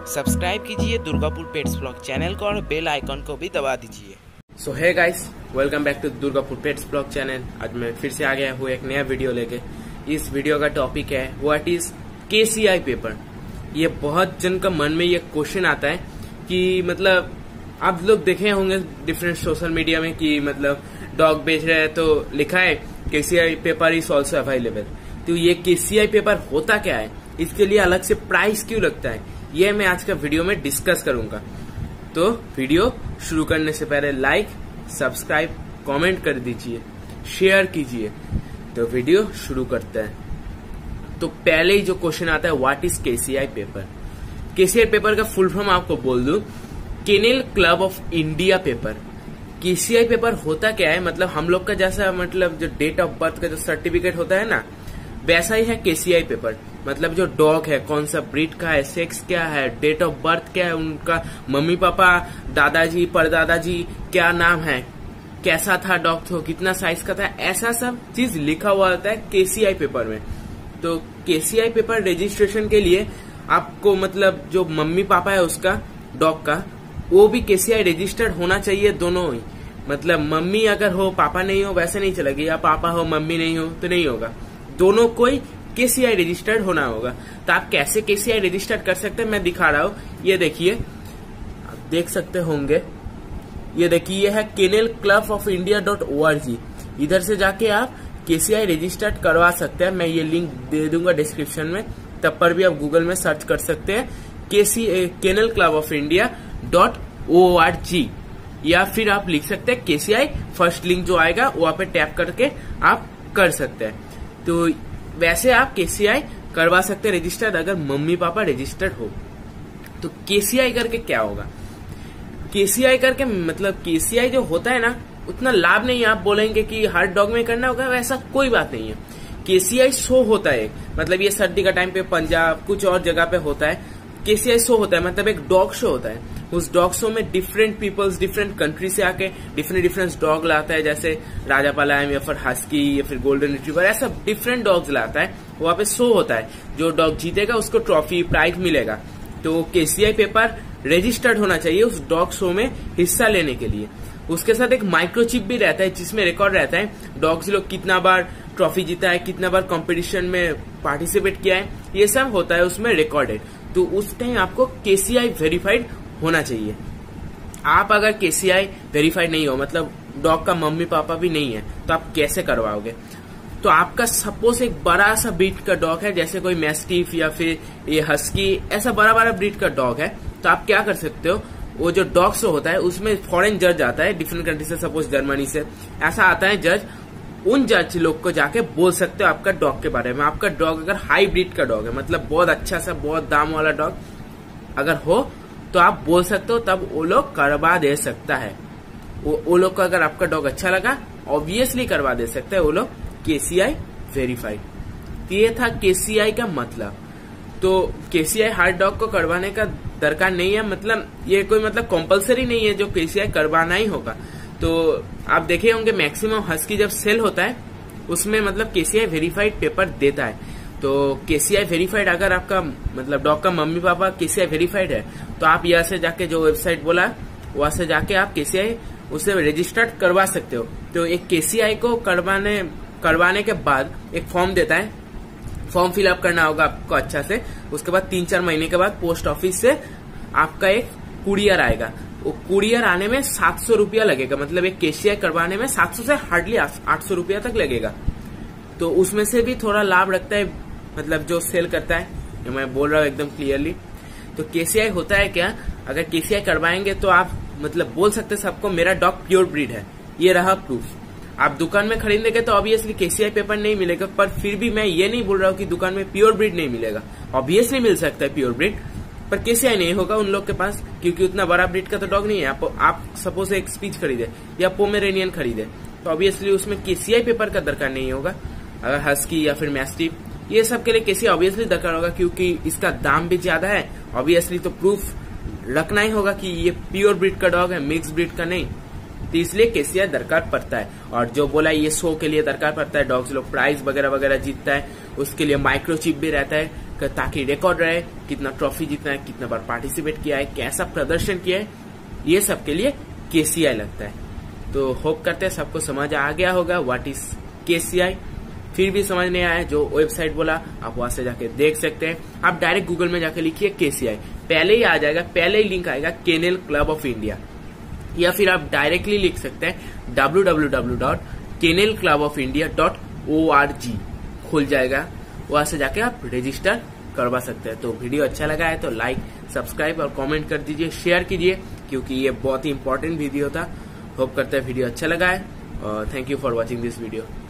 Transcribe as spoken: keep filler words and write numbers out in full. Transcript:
Subscribe कीजिए Durgapur pets blog channel को और बेल आइकन को भी दबा दीजिए। So hey guys, welcome back to Durgapur pets blog channel. आज मैं फिर से आ गया हूँ एक नया वीडियो लेके। इस वीडियो का टॉपिक है व्हाट इज केसीआई पेपर। ये बहुत जन का मन में ये क्वेश्चन आता है कि मतलब आप लोग देखे होंगे डिफरेंट सोशल मीडिया में कि मतलब डॉग बेच रहे हैं तो लिखा है KCI paper is also available. तो ये केसीआई पेपर होता क्या है, इसके लिए अलग से प्राइस क्यों लगता है, ये मैं आज का वीडियो में डिस्कस करूंगा। तो वीडियो शुरू करने से पहले लाइक, सब्सक्राइब, कमेंट कर दीजिए, शेयर कीजिए। तो वीडियो शुरू करते हैं। तो पहले ही जो क्वेश्चन आता है what is KCI paper. KCI paper का फुल फॉर्म आपको बोल दूं, kennel club of India paper. KCI paper होता क्या है, मतलब हम लोग का जैसा मतलब जो डेट ऑफ बर्थ का जो सर्टिफिकेट होता है ना, वैसा ही है केसीआई पेपर। मतलब जो डॉग है कौन सा ब्रीड का है, सेक्स क्या है, डेट ऑफ बर्थ क्या है, उनका मम्मी पापा, दादाजी, परदादाजी क्या नाम है, कैसा था डॉग, तो कितना साइज का था, ऐसा सब चीज लिखा हुआ होता है केसीआई पेपर में। तो केसीआई पेपर रजिस्ट्रेशन के लिए आपको मतलब जो मम्मी पापा है उसका डॉग का, वो भी केसीआई रजिस्टर्ड होना चाहिए, दोनों ही। मतलब मम्मी अगर हो पापा नहीं हो वैसे नहीं चलेगा, या पापा हो मम्मी नहीं हो तो नहीं होगा, दोनों कोई केसीआई रजिस्टर्ड होना होगा। तो आप कैसे केसीआई रजिस्टर्ड कर सकते हैं मैं दिखा रहा हूँ। ये देखिए, आप देख सकते होंगे, ये देखिए ये है kennel club of India dot O R G. इधर से जाके आप केसीआई रजिस्टर्ड करवा सकते हैं। मैं ये लिंक दे दूंगा डिस्क्रिप्शन में, तब पर भी आप गूगल में सर्च कर सकते हैं KC kennel club of India dot O R G, या फिर आप लिख सकते हैं केसीआई। फर्स्ट लिंक जो आएगा वहां पे टैप करके आप कर सकते हैं। तो वैसे आप केसीआई करवा सकते हैं रजिस्टर्ड अगर मम्मी पापा रजिस्टर्ड हो। तो केसीआई करके क्या होगा, केसीआई करके मतलब केसीआई जो होता है ना, उतना लाभ नहीं है। आप बोलेंगे कि हर डॉग में करना होगा, वैसा कोई बात नहीं है। केसीआई शो होता है, मतलब ये सर्दी का टाइम पे पंजाब कुछ और जगह पे होता है, केसीआई शो होता है, मतलब एक डॉग शो होता है। उस डॉग शो में डिफरेंट पीपल्स डिफरेंट कंट्री से आके डिफरेंट डिफरेंट डॉग लाता है, जैसे राजापालायम या फिर हस्की या फिर गोल्डन रिट्रीवर, ऐसा डिफरेंट डॉग्स लाता है। वहां पे शो होता है, जो डॉग जीतेगा उसको ट्रॉफी प्राइज मिलेगा। तो केसीआई पेपर रजिस्टर्ड होना चाहिए उस डॉग शो में हिस्सा लेने के लिए। उसके साथ एक माइक्रोचिप भी रहता है जिसमें रिकॉर्ड रहता है डॉग्स लोग कितना बार ट्रॉफी जीता है, कितना बार कंपटीशन में पार्टिसिपेट किया है, ये सब होता है उसमें रिकॉर्डेड। तो उस टाइम आपको केसीआई वेरीफाइड होना चाहिए। आप अगर केसीआई वेरीफाइड नहीं हो, मतलब डॉग का मम्मी पापा भी नहीं है, तो आप कैसे करवाओगे। तो आपका सपोज एक बड़ा सा ब्रीड का डॉग है, जैसे कोई मैस्टिफ या फिर ये हस्की, ऐसा बड़ा बड़ा ब्रीड का डॉग है, तो आप क्या कर सकते हो, वो जो डॉग शो होता है उसमें फॉरेन जज आता है डिफरेंट कंट्री से, सपोज जर्मनी से ऐसा आता है जज। उन जज लोग को जाके बोल सकते हो आपका डॉग के बारे में। आपका डॉग अगर हाई ब्रीड का डॉग है, मतलब बहुत अच्छा सा बहुत दाम वाला डॉग अगर हो, तो आप बोल सकते हो, तब वो लोग करवा दे सकता है। वो, वो लोग को अगर आपका डॉग अच्छा लगा ऑब्वियसली करवा दे सकता है वो लोग केसीआई वेरीफाइड। ये था केसीआई का मतलब। तो केसीआई हर डॉग को करवाने का दरकार नहीं है, मतलब ये कोई मतलब कंपलसरी नहीं है जो केसीआई करवाना ही होगा। तो आप देखे होंगे मैक्सिमम हस्की जब सेल होता है उसमें मतलब केसीआई वेरीफाइड पेपर देता है। तो केसीआई वेरीफाइड अगर आपका मतलब डॉग का मम्मी पापा केसीआई वेरीफाइड है, तो आप यहाँ से जाके जो वेबसाइट बोला वहां से जाके आप केसीआई उसे रजिस्टर्ड करवा सकते हो। तो एक केसीआई को करवाने करवाने के बाद एक फॉर्म देता है, फॉर्म फिलअप करना होगा आपको अच्छा से। उसके बाद तीन चार महीने के बाद पोस्ट ऑफिस से आपका एक कुरियर आएगा। वो कुरियर आने में सात सौ रुपया लगेगा, मतलब एक केसीआई करवाने में सात सौ से हार्डली आठ सौ रुपया तक लगेगा। तो उसमें से भी थोड़ा लाभ रखता है मतलब जो सेल करता है, ये मैं बोल रहा हूँ एकदम क्लियरली। तो केसीआई होता है क्या, अगर केसीआई करवाएंगे तो आप मतलब बोल सकते हैं सबको मेरा डॉग प्योर ब्रीड है, ये रहा प्रूफ। आप दुकान में खरीदेंगे तो ऑब्वियसली केसीआई पेपर नहीं मिलेगा, पर फिर भी मैं ये नहीं बोल रहा हूँ कि दुकान में प्योर ब्रीड नहीं मिलेगा। ऑब्वियसली मिल सकता है प्योर ब्रीड, पर केसीआई नहीं होगा उन लोग के पास, क्योंकि उतना बड़ा ब्रीड का तो डॉग नहीं है। आप, आप सपोज एक स्पीच खरीदे या पोमेरेनियन खरीदे, तो ऑब्वियसली उसमें केसीआई पेपर का दरकार नहीं होगा। अगर हस्की या फिर मैस्टिफ, ये सब के लिए केसीआई ऑब्वियसली दरकार होगा, क्योंकि इसका दाम भी ज्यादा है। ऑब्वियसली तो प्रूफ रखना ही होगा कि ये प्योर ब्रीड का डॉग है, मिक्स ब्रीड का नहीं। तो इसलिए केसीआई दरकार पड़ता है। और जो बोला ये शो के लिए दरकार पड़ता है, डॉग्स लोग प्राइज वगैरह वगैरह जीतता है, उसके लिए माइक्रोचिप भी रहता है ताकि रिकॉर्ड रहे, कितना ट्रॉफी जीतना है, कितना बार पार्टिसिपेट किया है, कैसा प्रदर्शन किया है, ये सब के लिए केसीआई लगता है। तो होप करते हैं सबको समझ आ गया होगा व्हाट इज केसीआई। फिर भी समझ नहीं आया जो वेबसाइट बोला, आप वहां से जाके देख सकते हैं। आप डायरेक्ट गूगल में जाके लिखिए केसीआई, पहले ही आ जाएगा, पहले ही लिंक आएगा केनेल क्लब ऑफ इंडिया। या फिर आप डायरेक्टली लिख सकते हैं W W W dot kennel club of India dot O R G खुल जाएगा, वहां से जाके आप रजिस्टर करवा सकते हैं। तो वीडियो अच्छा लगा है तो लाइक, सब्सक्राइब और कमेंट कर दीजिए, शेयर कीजिए, क्योंकि ये बहुत ही इंपॉर्टेंट वीडियो था। होप करते हैं वीडियो अच्छा लगा है और thank you for watching this video.